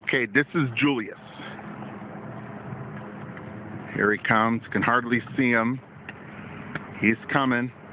Okay, this is Julius. Here he comes. Can hardly see him. He's coming.